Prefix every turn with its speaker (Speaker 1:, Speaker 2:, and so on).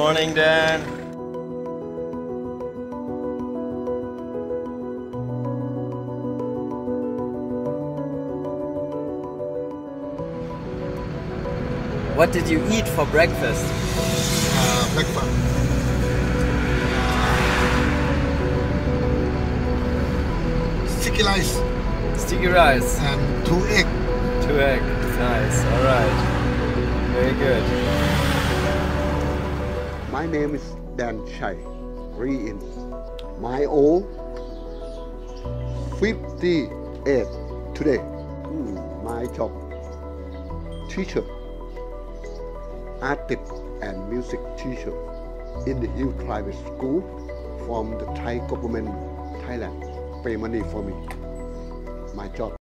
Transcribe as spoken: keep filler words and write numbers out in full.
Speaker 1: morning, Dan. What did you eat for breakfast?
Speaker 2: Uh, breakfast. Sticky rice.
Speaker 1: Sticky rice.
Speaker 2: And two egg.
Speaker 1: Two egg. Nice. All right. Very good.
Speaker 3: My name is Dan Chai. Three in. My old fifty-eight today. Mm, my job. Teacher. Artist and music teacher in the Hill Private School from the Thai government, Thailand. Pay money for me. My job.